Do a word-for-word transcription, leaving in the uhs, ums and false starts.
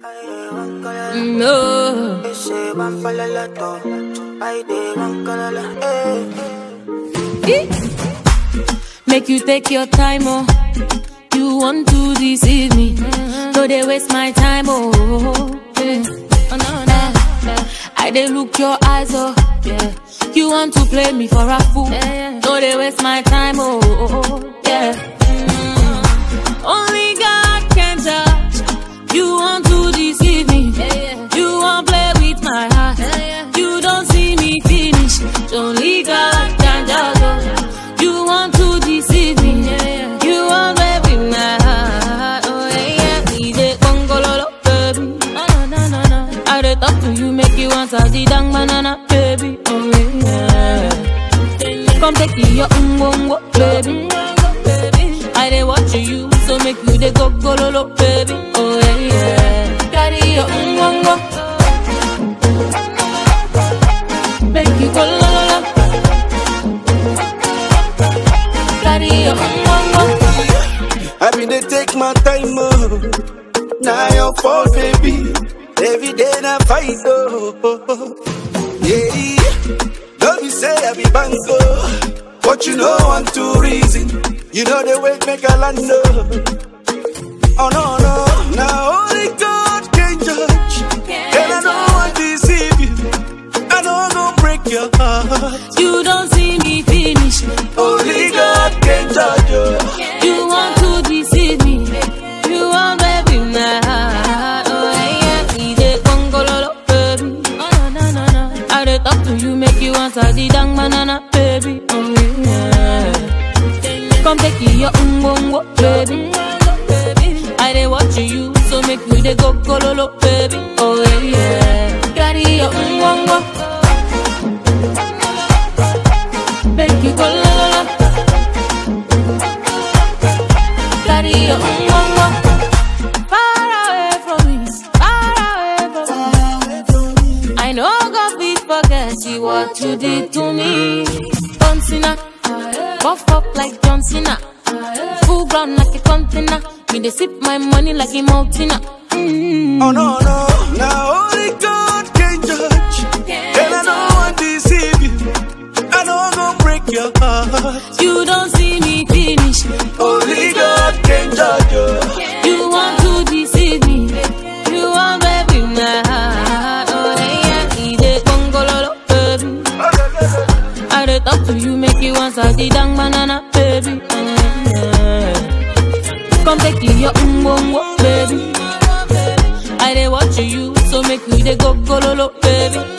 No. Make you take your time, oh. You want to deceive me, mm-hmm. So they waste my time, oh. Yeah. Oh no, no, no. I they look your eyes, oh. Yeah. You want to play me for a fool, yeah, yeah. So they waste my time, oh. Yeah. Mm. Only God can judge. You want to deceive me, yeah, yeah. You want to play with my heart, yeah, yeah. You don't see me finish. Only God can judge, oh. You want to deceive me, yeah, yeah. You want to play with my heart, oh yeah, yeah. We dey gongololo, baby. No, no, no, no. I dey talk to you, make you answer the dang banana, baby. Oh yeah. Come take your ungongo, baby. I dey watch you, so make you dey go gololo, baby. Oh yeah, yeah. Carry your ungongo, make you go lolo. Carry your ungongo. I mean they take my time, oh. Now your fault, baby. Every day I fight, oh. Yeah. Don't be say I be bango, but you know I'm too reason. You know the way make a land, oh. Oh no, no. Now only God can judge, and I don't want to deceive you. I don't gonna break your heart. You don't see me finish. Only God can judge you. You want to deceive me. You want baby my heart. Oh yeah, we dey gongololo, baby. Oh no, no, no. I dey talk to you, make you answer the dang banana, baby. Oh yeah. Come take your ungongo, baby. I dey watch you, so make you dey go gololo, baby. Oh yeah. Carry your ungongo, make you go gololo. Carry your ungongo. Far away from me, far away from me. I know God will forget you what you did to me. John Cena, buff up like John Cena, full ground like a container. Me they sip my money like a mountain. Mm. Oh no, no, now only God can judge, and I don't want to deceive you. I don't gonna break your heart. You don't see me finish. Only God can judge you. You want to deceive me. You want baby my heart. Oh yeah, we dey gongololo, baby. I dey talk to you, make you answer the dang banana, baby. Oh, yeah. Come take your umbongo, baby. I dey watch you, so make you dey go gololo, baby.